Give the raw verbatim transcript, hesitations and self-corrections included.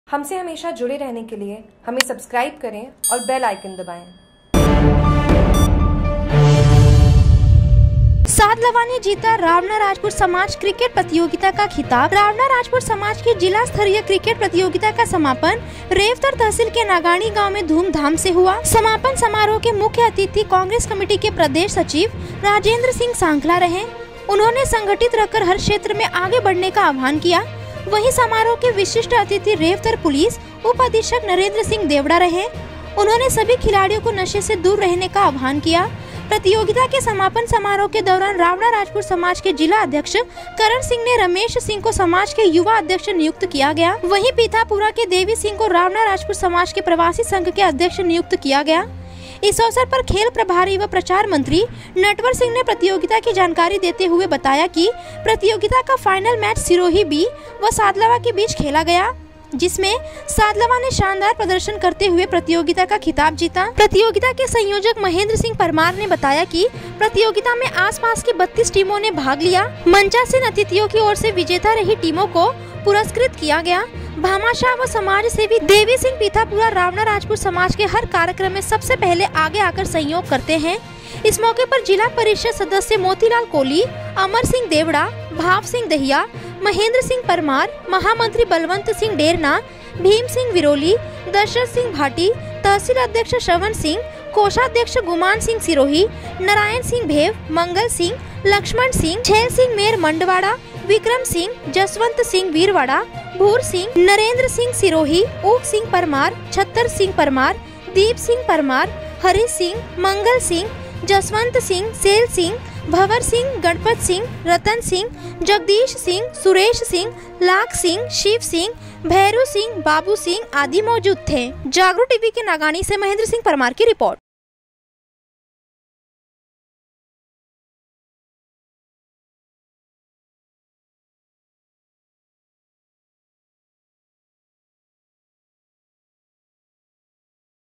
हमसे हमेशा जुड़े रहने के लिए हमें सब्सक्राइब करें और बेल आइकन दबाएं। सादलवा ने जीता रावणा राजपूत समाज क्रिकेट प्रतियोगिता का खिताब। रावणा राजपूत समाज की जिला स्तरीय क्रिकेट प्रतियोगिता का समापन रेवतर तहसील के नागानी गांव में धूमधाम से हुआ। समापन समारोह के मुख्य अतिथि कांग्रेस कमेटी के प्रदेश सचिव राजेंद्र सिंह सांखला रहे। उन्होंने संगठित रहकर हर क्षेत्र में आगे बढ़ने का आह्वान किया। वहीं समारोह के विशिष्ट अतिथि रेवतर पुलिस उप अधीक्षक नरेंद्र सिंह देवड़ा रहे। उन्होंने सभी खिलाड़ियों को नशे से दूर रहने का आह्वान किया। प्रतियोगिता के समापन समारोह के दौरान रावणा राजपूत समाज के जिला अध्यक्ष करण सिंह ने रमेश सिंह को समाज के युवा अध्यक्ष नियुक्त किया गया। वहीं पीथापुरा के देवी सिंह को रावणा राजपूत समाज के प्रवासी संघ के अध्यक्ष नियुक्त किया गया। इस अवसर पर खेल प्रभारी व प्रचार मंत्री नटवर सिंह ने प्रतियोगिता की जानकारी देते हुए बताया कि प्रतियोगिता का फाइनल मैच सिरोही बी व सादलवा के बीच खेला गया, जिसमें सादलवा ने शानदार प्रदर्शन करते हुए प्रतियोगिता का खिताब जीता। प्रतियोगिता के संयोजक महेंद्र सिंह परमार ने बताया कि प्रतियोगिता में आसपास की बत्तीस टीमों ने भाग लिया। मंचासीन अतिथियों की ओर से विजेता रही टीमों को पुरस्कृत किया गया। भामाशाह व समाज सेवी देवी सिंह पीथापुरा रावणा राजपूत समाज के हर कार्यक्रम में सबसे पहले आगे आकर सहयोग करते हैं। इस मौके पर जिला परिषद सदस्य मोतीलाल कोहली, अमर सिंह देवड़ा, भाव सिंह दहिया, महेंद्र सिंह परमार, महामंत्री बलवंत सिंह डेरना, भीम सिंह विरोली, दशरथ सिंह भाटी, तहसील अध्यक्ष श्रवण सिंह, कोषाध्यक्ष गुमान सिंह सिरोही, नारायण सिंह भेव, मंगल सिंह, लक्ष्मण सिंह, छैल सिंह मेर मंडवाड़ा, विक्रम सिंह, जसवंत सिंह वीरवाड़ा, भूर सिंह, नरेंद्र सिंह सिरोही, ऊक सिंह परमार, छत्तर सिंह परमार, दीप सिंह परमार, हरि सिंह, मंगल सिंह, जसवंत सिंह, सेल सिंह, भवर सिंह, गणपत सिंह, रतन सिंह, जगदीश सिंह, सुरेश सिंह, लाख सिंह, शिव सिंह, भैरू सिंह, बाबू सिंह आदि मौजूद थे। जागरूक टीवी के नागानी से महेंद्र सिंह परमार की रिपोर्ट।